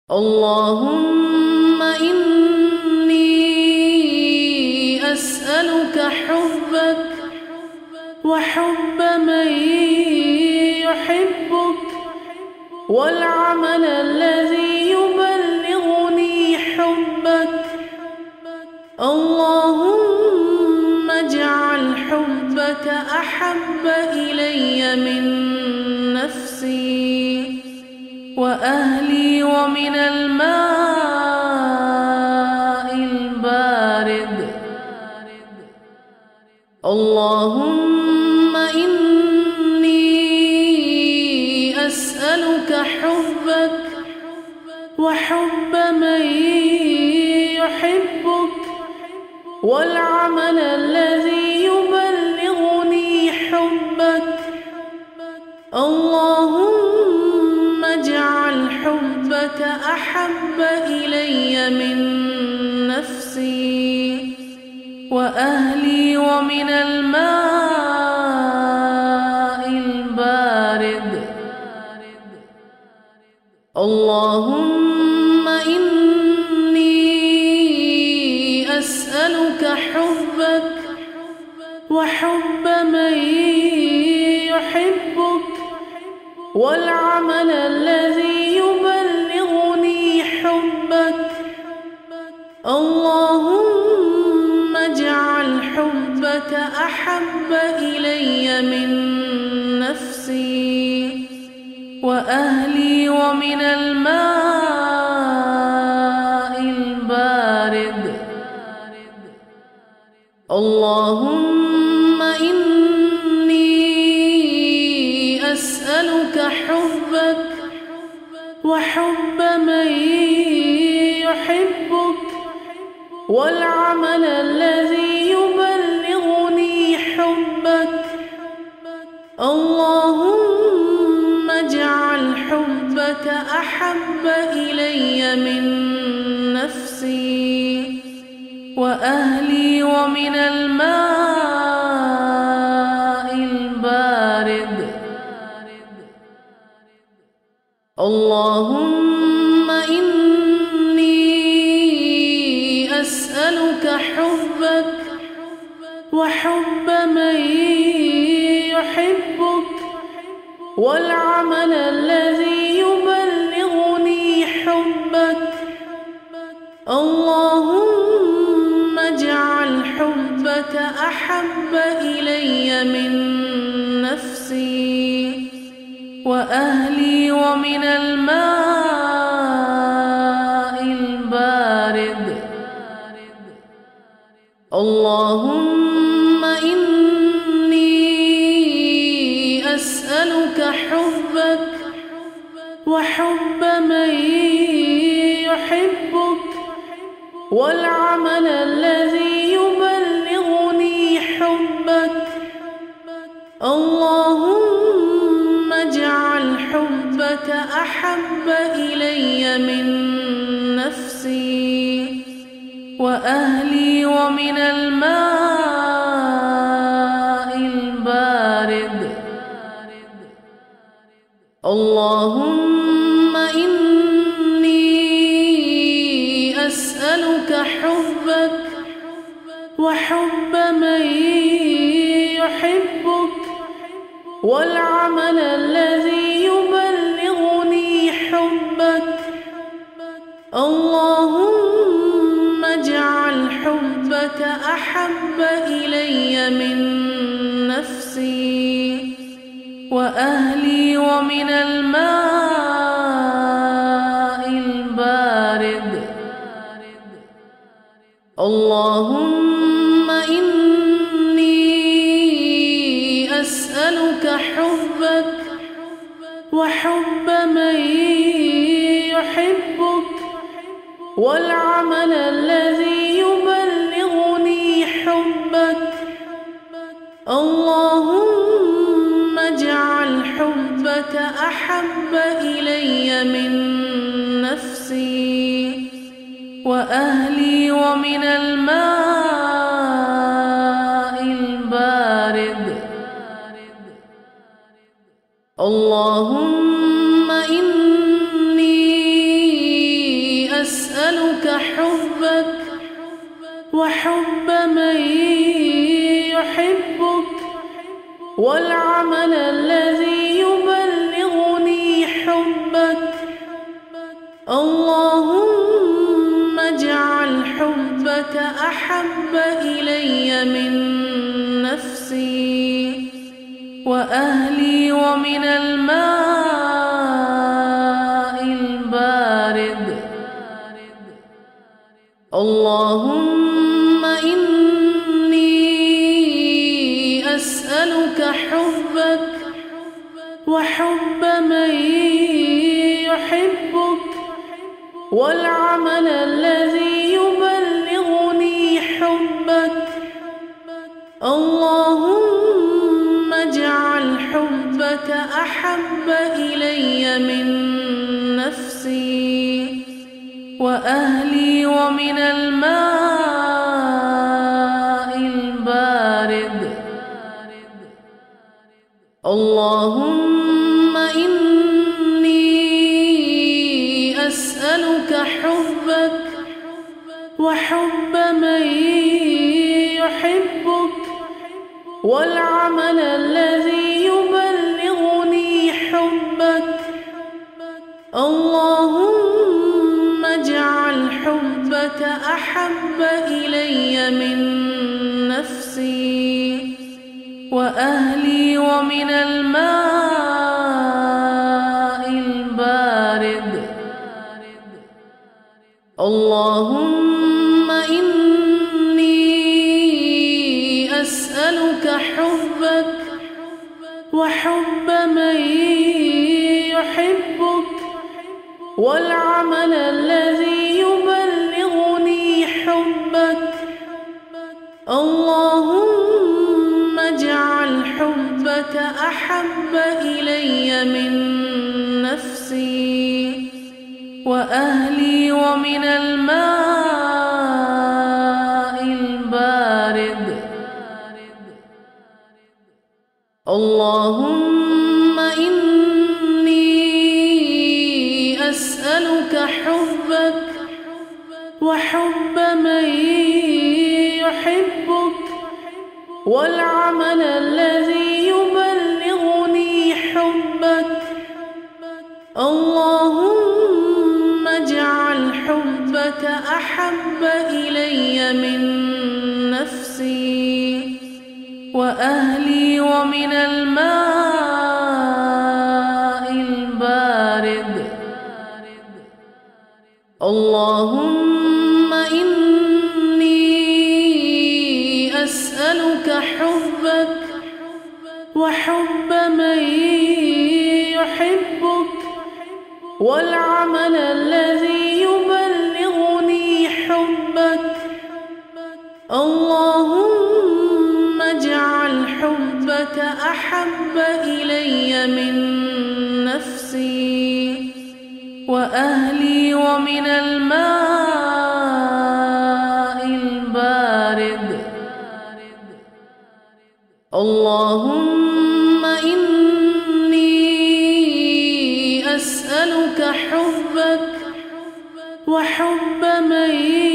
اللهم إني أسألك حبك وحب من يحبك والعمل الذي يبلغني حبك. اللهم اجعل حبك أحب إلي من نفسي وأهلي ومن الماء البارد. اللهم إني أسألك حبك وحب من يحبك والعمل الذي يبلغني حبك. اللهم اجعل حبك أحب إلي من نفسي وأهلي ومن الماء البارد. اللهم إني أسألك حبك وحب من يحبك والعمل الذي يبلغني حبك. اللهم اجعل حبك أحب إلي من نفسي وأهلي ومن الماء البارد. اللهم إني أسألك حبك وحب من يحبك والعمل الذي يبلغني حبك. اللهم اجعل حبك أحب إلي من نفسي وأهلي ومن الماء البارد. اللهم إني أسألك حبك وحب من يحبك والعمل الذي يبلغني حبك. اللهم اجعل حبك أحب إلي من نفسي وأهلي ومن الماء البارد. اللهم إني أسألك حبك وحب من يحبك والعمل الذي يبلغني حبك. اللهم اجعل حبك أحب إلي من نفسي وأهلي ومن الماء البارد. اللهم إني أسألك حبك وحب من يحبك والعمل الذي يبلغني حبك. اللهم اجعل حبك أحب إلي من نفسي وأهلي ومن الماء البارد. اللهم إني أسألك حبك وحب من يحبك والعمل الذي يبلغني حبك. اللهم اجعل حبك أحب إلي من نفسي وأهلي ومن الماء البارد. اللهم إني أسألك حبك وحب من يحبك والعمل الذي يبلغني حبك. اللهم اجعل حبك أحب إلي من نفسي وأهلي ومن الماء البارد. اللهم إني أسألك حبك وحب من يحبك والعمل الذي يبلغني حبك. اللهم اجعل حبك أحب إلي من نفسي وأهلي ومن الماء البارد. اللهم إني أسألك حبك وحب من يحبك والعمل الذي يبلغني حبك. اللهم اجعل حبك أحب إلي من نفسي وأهلي ومن الماء البارد. اللهم إني أسألك حبك وحب من يحبك والعمل الذي يبلغني حبك. اللهم اجعل حبك أحب إلي من نفسي وأهلي ومن الماء البارد. اللهم إني أسألك حبك وحب من يحبك والعمل الذي يبلغني حبك. اللهم اجعل حبك أحب إلي من نفسي وأهلي ومن الماء البارد. اللهم إني أسألك حبك وحب من يحبك والعمل الذي يبلغني حبك. اللهم اجعل حبك أحب إلي من نفسي وأهلي ومن الماء البارد. اللهم إني أسألك حبك وحب من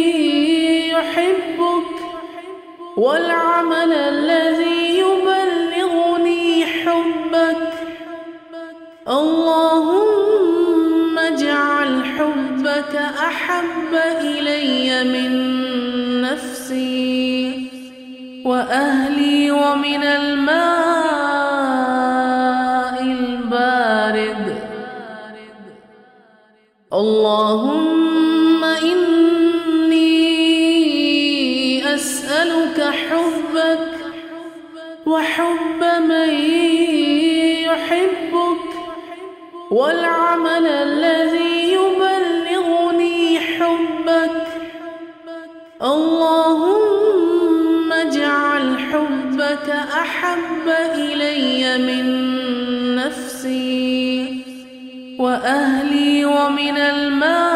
يحبك والعمل الذي يبلغني حبك. اللهم اجعل حبك أحب إلي من نفسي وأهلي ومن الماء البارد. اللهم إني أسألك حبك وحب من يحبك والعمل الذي يبلغني حبك. اللهم اجعل حبك أحب إلي من نفسي وأهلي ومن الماء